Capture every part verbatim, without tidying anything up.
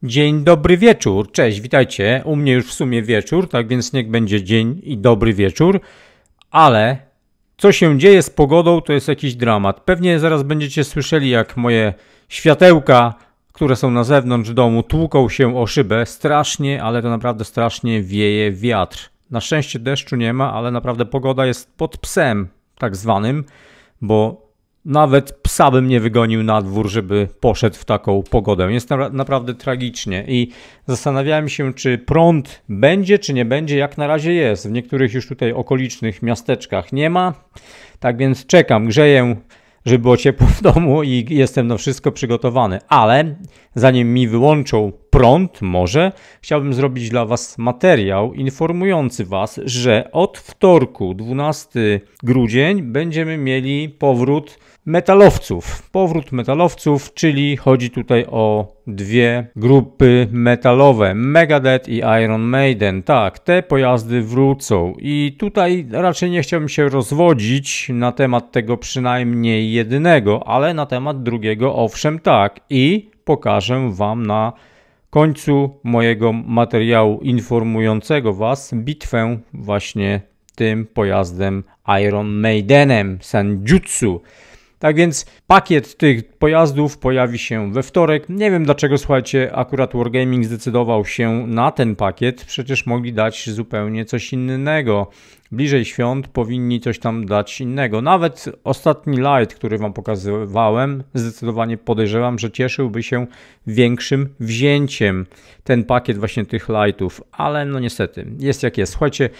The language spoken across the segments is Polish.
Dzień dobry wieczór, cześć, witajcie. U mnie już w sumie wieczór, tak więc niech będzie dzień i dobry wieczór. Ale co się dzieje z pogodą, to jest jakiś dramat. Pewnie zaraz będziecie słyszeli, jak moje światełka, które są na zewnątrz domu, tłuką się o szybę. Strasznie, ale to naprawdę strasznie wieje wiatr. Na szczęście deszczu nie ma, ale naprawdę pogoda jest pod psem tak zwanym, bo nawet psa bym nie wygonił na dwór, żeby poszedł w taką pogodę. Jest na, naprawdę tragicznie i zastanawiałem się, czy prąd będzie, czy nie będzie. Jak na razie jest. W niektórych już tutaj okolicznych miasteczkach nie ma. Tak więc czekam, grzeję, żeby było ciepło w domu i jestem na wszystko przygotowany. Ale zanim mi wyłączą prąd, może, chciałbym zrobić dla Was materiał informujący Was, że od wtorku, dwunastego grudnia, będziemy mieli powrót metalowców. Powrót metalowców, czyli chodzi tutaj o dwie grupy metalowe, Megadeth i Iron Maiden. Tak, te pojazdy wrócą i tutaj raczej nie chciałbym się rozwodzić na temat tego przynajmniej jedynego, ale na temat drugiego owszem tak i pokażę Wam na końcu mojego materiału informującego Was bitwę właśnie tym pojazdem Iron Maidenem, Senjutsu. Tak więc pakiet tych pojazdów pojawi się we wtorek. Nie wiem dlaczego, słuchajcie, akurat Wargaming zdecydował się na ten pakiet. Przecież mogli dać zupełnie coś innego. Bliżej świąt powinni coś tam dać innego. Nawet ostatni light, który Wam pokazywałem, zdecydowanie podejrzewam, że cieszyłby się większym wzięciem. Ten pakiet właśnie tych lightów. Ale no niestety, jest jak jest. Słuchajcie,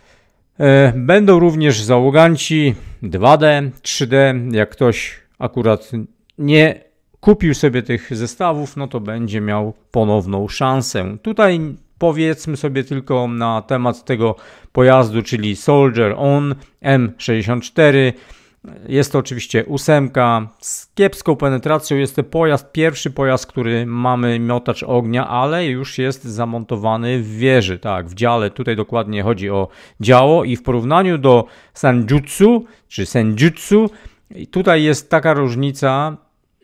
będą również załoganci dwa D, trzy D. Jak ktoś akurat nie kupił sobie tych zestawów, no to będzie miał ponowną szansę. Tutaj powiedzmy sobie tylko na temat tego pojazdu, czyli Soldier On M sześćdziesiąt cztery. Jest to oczywiście ósemka z kiepską penetracją. Jest to pojazd, pierwszy pojazd, który mamy miotacz ognia, ale już jest zamontowany w wieży, tak, w dziale. Tutaj dokładnie chodzi o działo i w porównaniu do Senjutsu, czy Senjutsu, tutaj jest taka różnica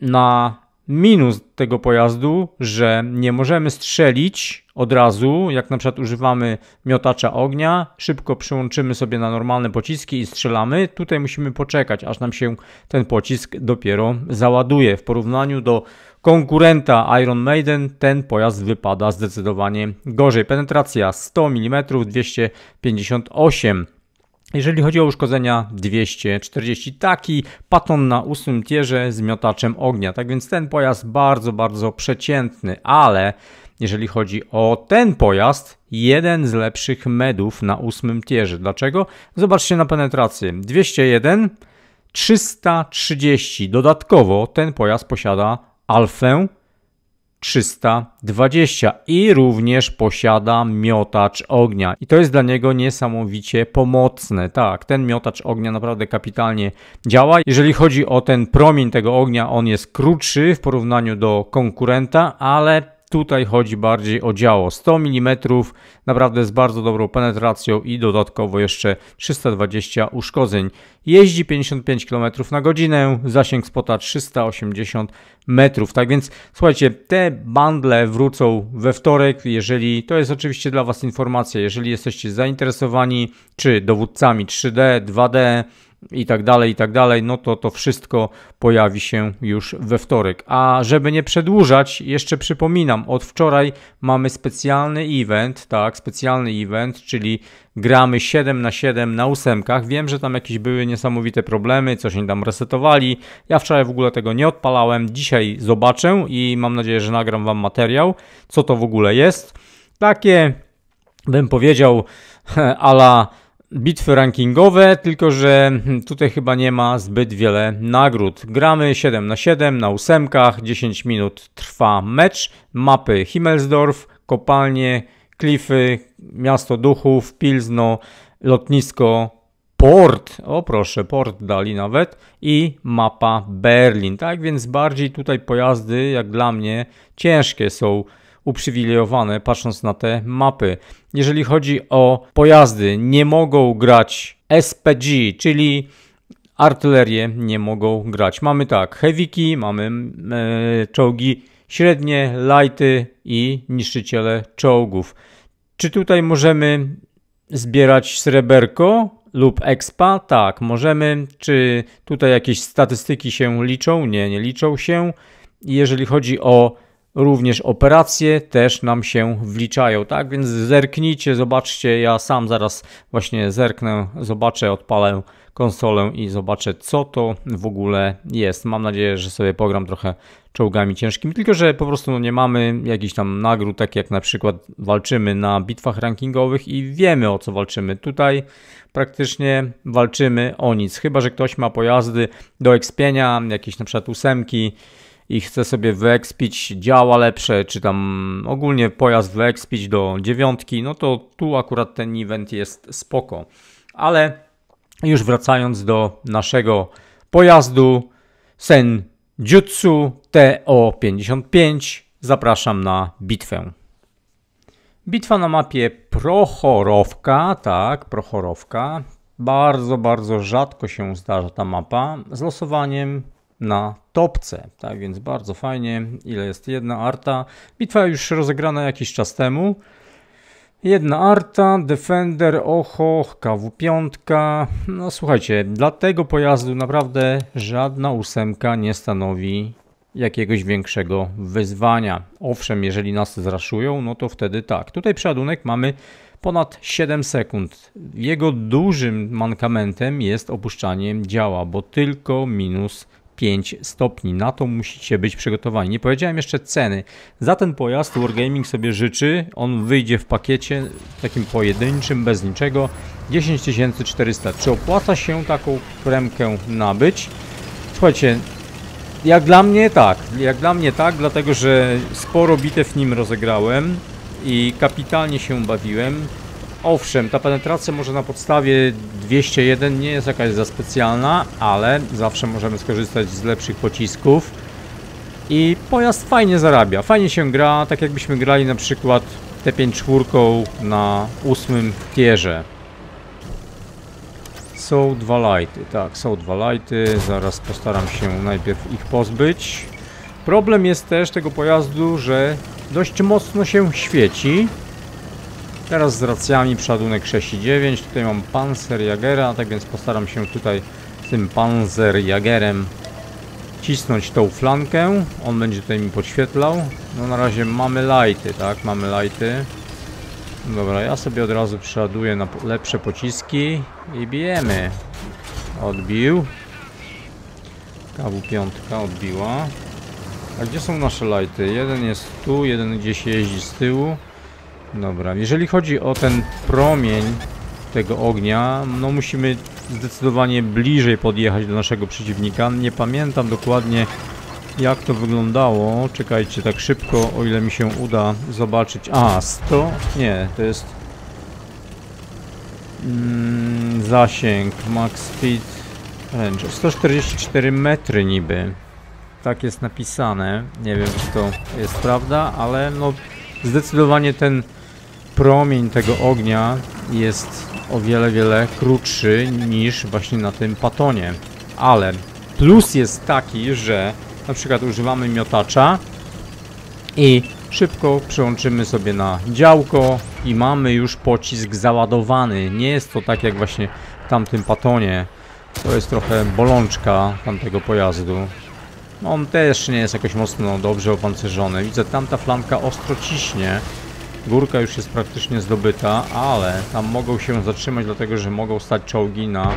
na minus tego pojazdu, że nie możemy strzelić od razu, jak na przykład używamy miotacza ognia, szybko przyłączymy sobie na normalne pociski i strzelamy. Tutaj musimy poczekać, aż nam się ten pocisk dopiero załaduje. W porównaniu do konkurenta Iron Maiden ten pojazd wypada zdecydowanie gorzej. Penetracja sto milimetrów, dwieście pięćdziesiąt osiem. Jeżeli chodzi o uszkodzenia, dwieście czterdzieści. Taki Patton na ósmym tierze z miotaczem ognia. Tak więc ten pojazd bardzo, bardzo przeciętny, ale jeżeli chodzi o ten pojazd, jeden z lepszych medów na ósmym tierze. Dlaczego? Zobaczcie na penetrację. dwieście jeden, trzysta trzydzieści. Dodatkowo ten pojazd posiada alfę trzysta dwadzieścia i również posiada miotacz ognia. I to jest dla niego niesamowicie pomocne. Tak, ten miotacz ognia naprawdę kapitalnie działa. Jeżeli chodzi o ten promień tego ognia, on jest krótszy w porównaniu do konkurenta, ale tutaj chodzi bardziej o działo. sto milimetrów, naprawdę z bardzo dobrą penetracją i dodatkowo jeszcze trzysta dwadzieścia uszkodzeń. Jeździ pięćdziesiąt pięć kilometrów na godzinę, zasięg spota trzysta osiemdziesiąt metrów. Tak więc słuchajcie, te bundle wrócą we wtorek, jeżeli, to jest oczywiście dla Was informacja, jeżeli jesteście zainteresowani czy dowódcami trzy D, dwa D, i tak dalej, i tak dalej, no to to wszystko pojawi się już we wtorek. A żeby nie przedłużać, jeszcze przypominam, od wczoraj mamy specjalny event, tak, specjalny event, czyli gramy siedem na siedem na ósemkach. Wiem, że tam jakieś były niesamowite problemy, coś oni tam resetowali. Ja wczoraj w ogóle tego nie odpalałem, dzisiaj zobaczę i mam nadzieję, że nagram Wam materiał, co to w ogóle jest. Takie, bym powiedział, a la bitwy rankingowe, tylko że tutaj chyba nie ma zbyt wiele nagród. Gramy siedem na siedem na ósemkach, dziesięć minut trwa mecz. Mapy Himmelsdorf, kopalnie, klify, miasto duchów, Pilzno, lotnisko, port, o proszę, port dali nawet i mapa Berlin. Tak więc bardziej tutaj pojazdy, jak dla mnie, ciężkie są uprzywilejowane, patrząc na te mapy. Jeżeli chodzi o pojazdy, nie mogą grać S P G, czyli artylerię nie mogą grać. Mamy tak, heavyki, mamy e, czołgi średnie, lighty i niszczyciele czołgów. Czy tutaj możemy zbierać sreberko lub expa? Tak, możemy. Czy tutaj jakieś statystyki się liczą? Nie, nie liczą się. Jeżeli chodzi o również operacje, też nam się wliczają, tak? Więc zerknijcie, zobaczcie, ja sam zaraz właśnie zerknę, zobaczę, odpalę konsolę i zobaczę, co to w ogóle jest. Mam nadzieję, że sobie pogram trochę czołgami ciężkimi, tylko że po prostu no, nie mamy jakichś tam nagród, tak jak na przykład walczymy na bitwach rankingowych i wiemy, o co walczymy. Tutaj praktycznie walczymy o nic, chyba że ktoś ma pojazdy do ekspienia, jakieś na przykład ósemki i chce sobie wyekspić działa lepsze, czy tam ogólnie pojazd wyekspić do dziewiątki, no to tu akurat ten event jest spoko. Ale już wracając do naszego pojazdu Senjutsu T O pięćdziesiąt pięć, zapraszam na bitwę. Bitwa na mapie Prochorowka, tak, Prochorowka. Bardzo, bardzo rzadko się zdarza ta mapa z losowaniem na topce, tak więc bardzo fajnie. Ile jest? Jedna arta. Bitwa już rozegrana jakiś czas temu. Jedna arta, Defender, Ocho, K W pięć. No słuchajcie, dla tego pojazdu naprawdę żadna ósemka nie stanowi jakiegoś większego wyzwania. Owszem, jeżeli nas zraszują, no to wtedy tak. Tutaj przeładunek mamy ponad siedem sekund. Jego dużym mankamentem jest opuszczanie działa, bo tylko minus pięć stopni. Na to musicie być przygotowani. Nie powiedziałem jeszcze ceny. Za ten pojazd Wargaming sobie życzy, on wyjdzie w pakiecie takim pojedynczym, bez niczego, dziesięć tysięcy czterysta. Czy opłaca się taką premkę nabyć? Słuchajcie, jak dla mnie tak. Jak dla mnie tak, dlatego że sporo bitew nim rozegrałem i kapitalnie się bawiłem. Owszem, ta penetracja może na podstawie dwieście jeden nie jest jakaś za specjalna, ale zawsze możemy skorzystać z lepszych pocisków. I pojazd fajnie zarabia, fajnie się gra, tak jakbyśmy grali na przykład T pięć cztery na ósmym tierze. Są dwa lighty, tak, są dwa lighty, zaraz postaram się najpierw ich pozbyć. Problem jest też tego pojazdu, że dość mocno się świeci. Teraz z racjami przeładunek sześć i dziewięć, tutaj mam Panzerjagera, tak więc postaram się tutaj z tym Panzerjagerem cisnąć tą flankę. On będzie tutaj mi podświetlał. No na razie mamy lighty, tak, mamy lighty. Dobra, ja sobie od razu przeładuję na lepsze pociski i bijemy. Odbił. K W pięć odbiła. A gdzie są nasze lighty? Jeden jest tu, jeden gdzieś jeździ z tyłu. Dobra, jeżeli chodzi o ten promień tego ognia, no musimy zdecydowanie bliżej podjechać do naszego przeciwnika. Nie pamiętam dokładnie, jak to wyglądało. Czekajcie, tak szybko, o ile mi się uda zobaczyć. A, sto? Nie, to jest mm, zasięg, max speed range. sto czterdzieści cztery metry niby. Tak jest napisane. Nie wiem, czy to jest prawda, ale no zdecydowanie ten promień tego ognia jest o wiele, wiele krótszy niż właśnie na tym patonie. Ale plus jest taki, że na przykład używamy miotacza i szybko przełączymy sobie na działko i mamy już pocisk załadowany. Nie jest to tak jak właśnie w tamtym patonie. To jest trochę bolączka tamtego pojazdu. On też nie jest jakoś mocno dobrze opancerzony. Widzę, tamta flanka ostro ciśnie. Górka już jest praktycznie zdobyta, ale tam mogą się zatrzymać, dlatego że mogą stać czołgi na,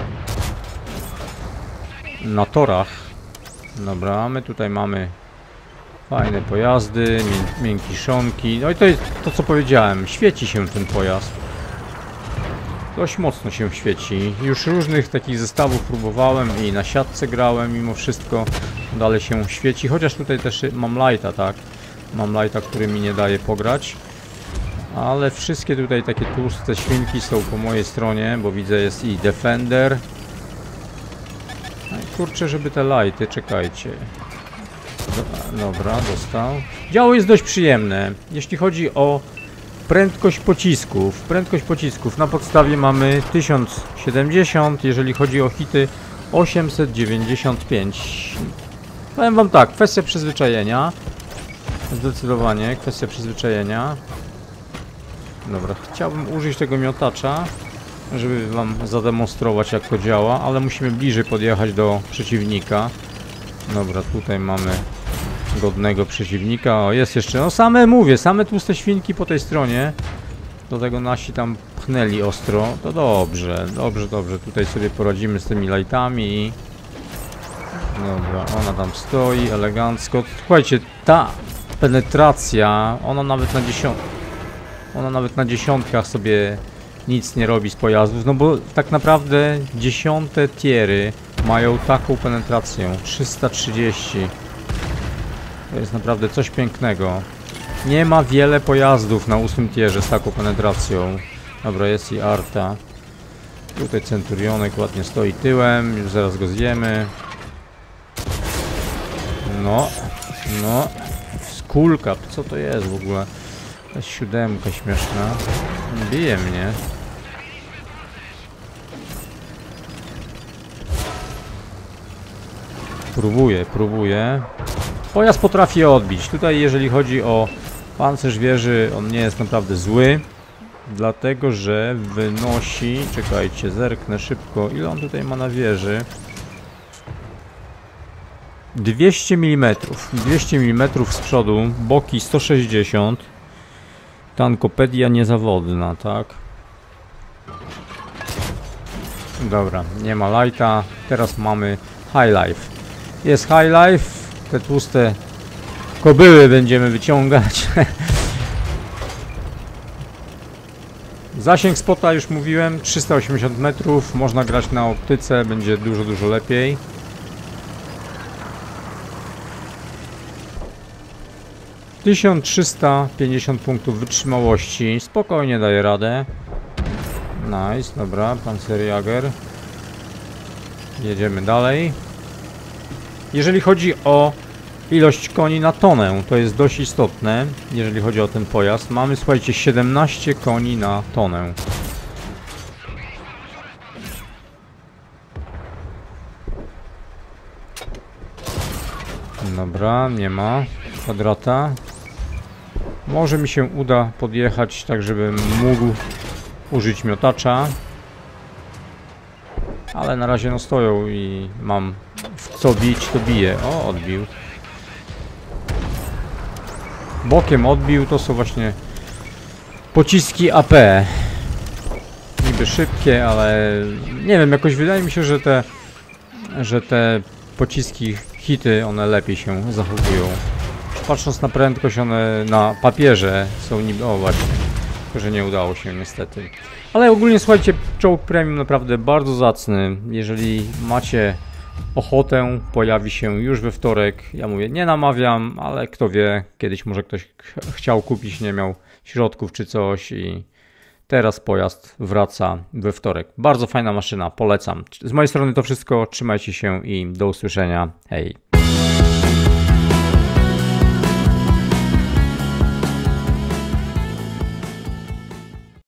na torach. Dobra, my tutaj mamy fajne pojazdy, mię miękiszonki. No i to jest to, co powiedziałem. Świeci się ten pojazd. Dość mocno się świeci. Już różnych takich zestawów próbowałem i na siatce grałem, mimo wszystko dalej się świeci. Chociaż tutaj też mam lighta, tak? Mam lighta, który mi nie daje pograć. Ale wszystkie tutaj takie tłuste świnki są po mojej stronie, bo widzę, jest i Defender. No i kurczę, żeby te lighty, czekajcie. Dobra, dostał. Działo jest dość przyjemne, jeśli chodzi o prędkość pocisków. Prędkość pocisków na podstawie mamy tysiąc siedemdziesiąt, jeżeli chodzi o hity osiemset dziewięćdziesiąt pięć. Powiem wam tak, kwestia przyzwyczajenia. Zdecydowanie, kwestia przyzwyczajenia. Dobra, chciałbym użyć tego miotacza, żeby wam zademonstrować, jak to działa, ale musimy bliżej podjechać do przeciwnika. Dobra, tutaj mamy godnego przeciwnika. O, jest jeszcze, no same mówię, same tłuste świnki po tej stronie. Do tego nasi tam pchnęli ostro. To dobrze, dobrze, dobrze. Tutaj sobie poradzimy z tymi lightami. Dobra, ona tam stoi elegancko. Słuchajcie, ta penetracja, ona nawet na dziesiąt... Ona nawet na dziesiątkach sobie nic nie robi z pojazdów, no bo tak naprawdę dziesiąte tiery mają taką penetrację. trzysta trzydzieści. To jest naprawdę coś pięknego. Nie ma wiele pojazdów na ósmym tierze z taką penetracją. Dobra, jest i Arta. Tutaj Centurionek ładnie stoi tyłem, już zaraz go zjemy. No, no. Skullcap, co to jest w ogóle? To jest siódemka śmieszna. Bije mnie. Próbuję, próbuję. Pojazd potrafi je odbić. Tutaj jeżeli chodzi o pancerz wieży, on nie jest naprawdę zły. Dlatego, że wynosi... Czekajcie, zerknę szybko. Ile on tutaj ma na wieży? dwieście milimetrów. dwieście milimetrów z przodu. Boki sto sześćdziesiąt. Tankopedia niezawodna, tak? Dobra, nie ma lighta. Teraz mamy high life. Jest high life. Te tłuste kobyły będziemy wyciągać. Zasięg spota już mówiłem, trzysta osiemdziesiąt metrów. Można grać na optyce, będzie dużo, dużo lepiej. tysiąc trzysta pięćdziesiąt punktów wytrzymałości. Spokojnie daje radę. Nice, dobra, Panzerjäger. Jedziemy dalej. Jeżeli chodzi o ilość koni na tonę, to jest dość istotne, jeżeli chodzi o ten pojazd. Mamy, słuchajcie, siedemnaście koni na tonę. Dobra, nie ma kwadrata. Może mi się uda podjechać tak, żebym mógł użyć miotacza. Ale na razie no stoją i mam w co bić, to biję. O, odbił. Bokiem odbił, to są właśnie pociski A P. Niby szybkie, ale nie wiem, jakoś wydaje mi się, że te że te pociski hity, one lepiej się zachowują. Patrząc na prędkość, one na papierze są niby... O właśnie, tylko że nie udało się niestety. Ale ogólnie słuchajcie, czołg premium naprawdę bardzo zacny. Jeżeli macie ochotę, pojawi się już we wtorek. Ja mówię, nie namawiam, ale kto wie, kiedyś może ktoś ch chciał kupić, nie miał środków czy coś i teraz pojazd wraca we wtorek. Bardzo fajna maszyna, polecam. Z mojej strony to wszystko, trzymajcie się i do usłyszenia. Hej!